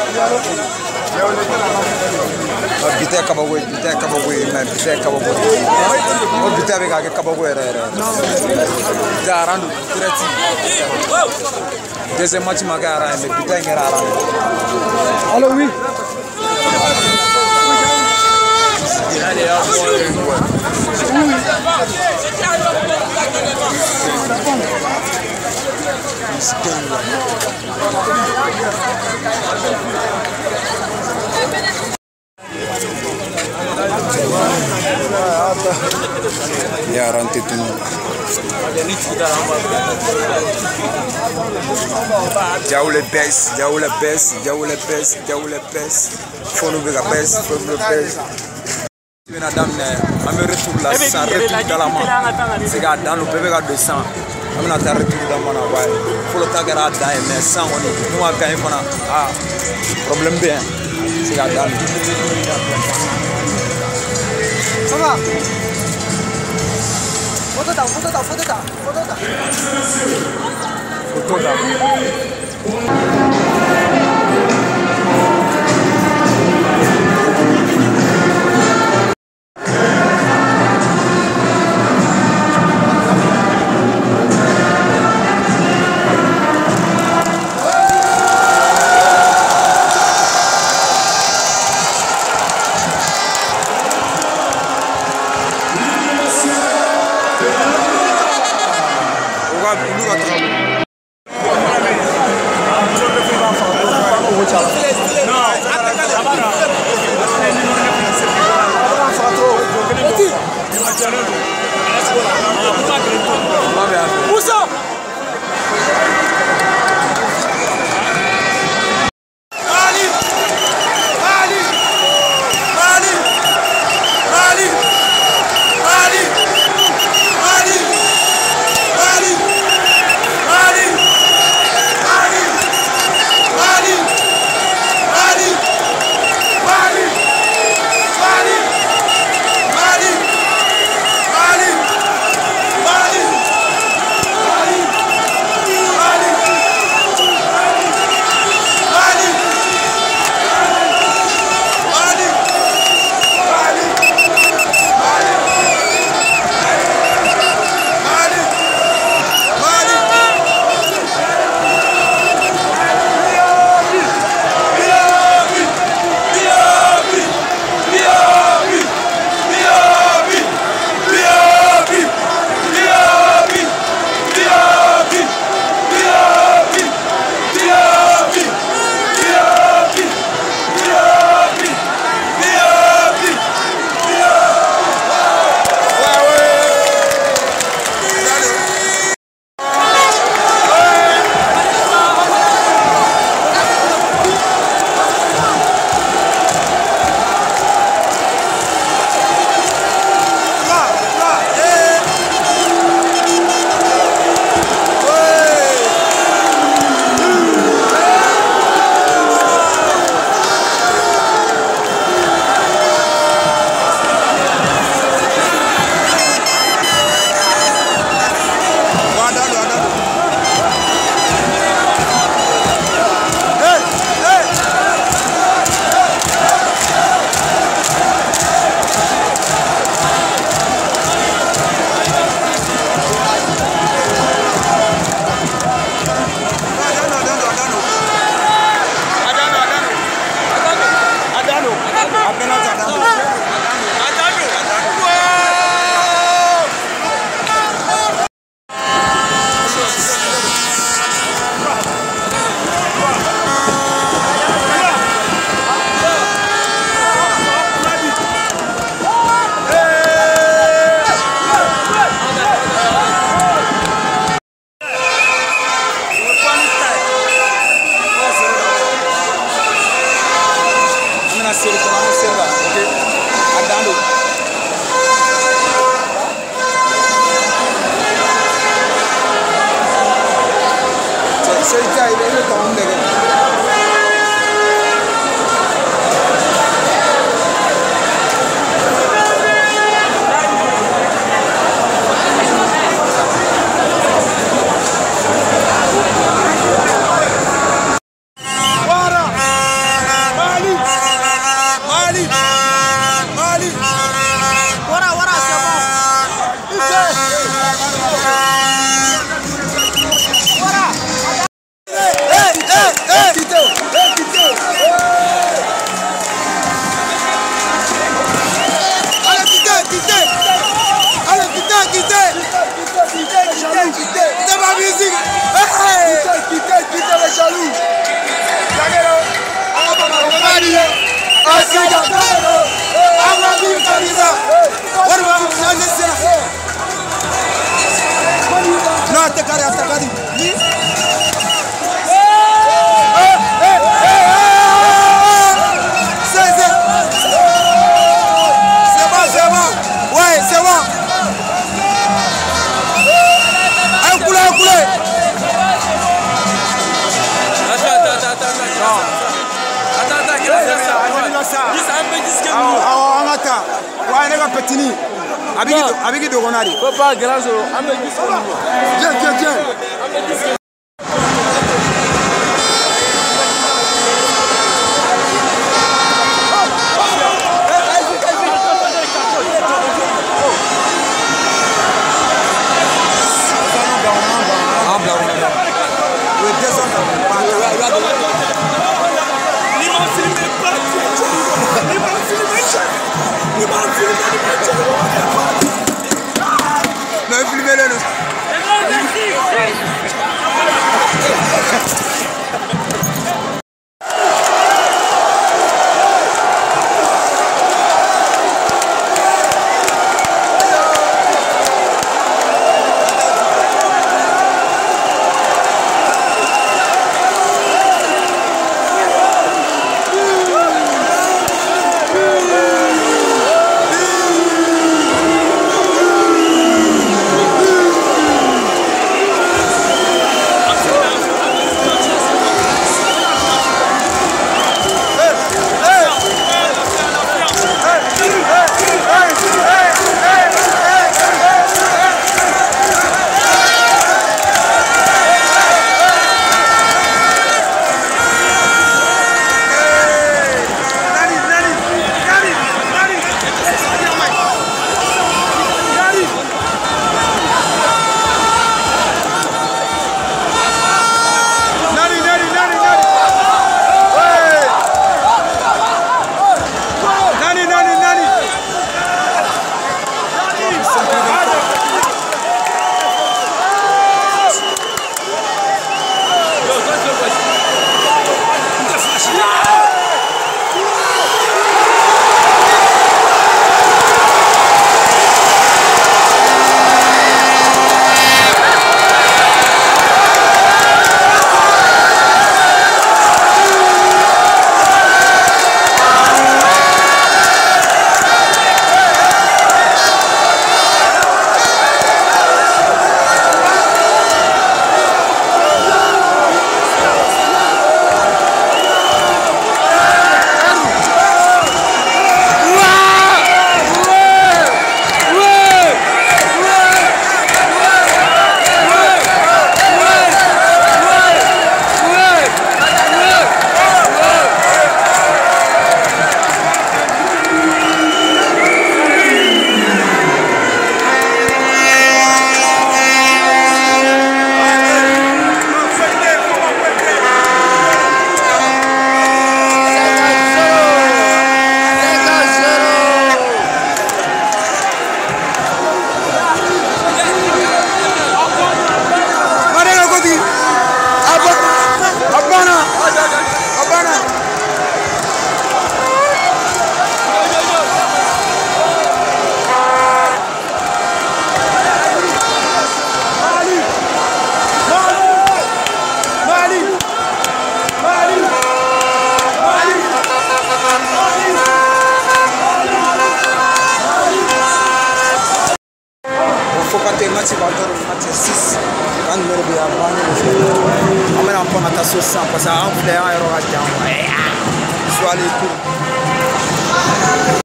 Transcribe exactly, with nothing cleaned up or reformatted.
Bite kabawe, bite kabawe, mais bite kabawe. Oh bite avec un kabawe. Bite arandu, direct. Deuxième match magara, mais bite ngera arandu. Allô oui. Ya ranti tu. Jauh le best, jauh le best, jauh le best, jauh le best. Fono bega best, fono best. Bena damne, ame retour la sans retour dans la main. C'est gars dans le bébé gars de sang. Ame na ta retour dans mana ouais. Faut le tagara dae mais sans on est. Nous a gagné fana. Ah, problème bien. C'est gars dans. Ça va? Photo da, photo da, photo da, photo da. Photo da. atakari atakari ni Petini, avec de Ronari. Papa, grand solo. Tiens, tiens, tiens. Mais filmez-le. Match batteur match six kan numéro bi abani amena on pona ta sauce parce que en fleur aéro radio soit les coups